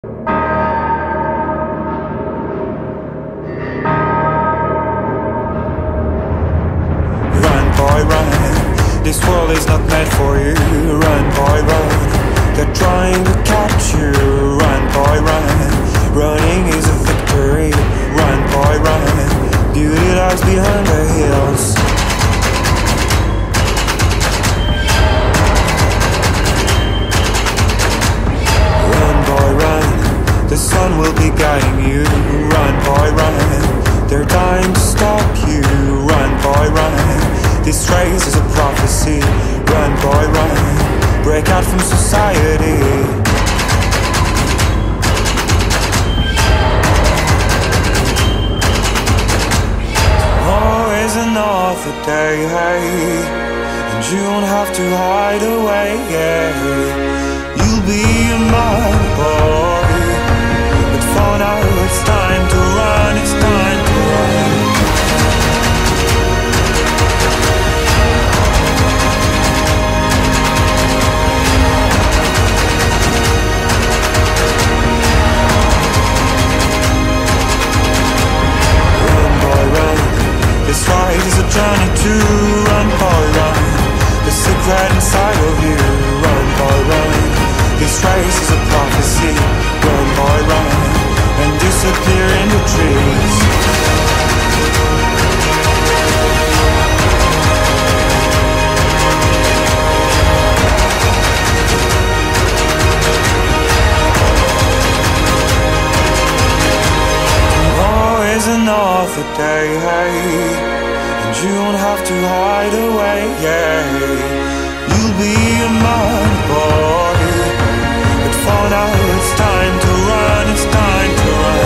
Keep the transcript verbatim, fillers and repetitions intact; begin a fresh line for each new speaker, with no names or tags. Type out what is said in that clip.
Run, boy, run. This world is not meant for you. Run, boy, run. They're trying to catch you. Run, boy, run. Running is a victory. Run, boy, run. Beauty lies behind the hills. Run, boy, run. The sun will be guiding you. Run, boy, run. They're dying to stop you. Run, boy, run. This race is a prophecy. Run, boy, run. Break out from society. Always another day, hey, and you don't have to hide away, yeah. You'll be a man, boy, but for now it's time to run, it's time to run. This ride is a journey to run, boy, run. The secret inside of you, run, boy, run. This race is a prophecy, run, boy, run. And disappear in the trees. Always another day, hey, and you don't have to hide away, yeah. You'll be a man, boy, but for now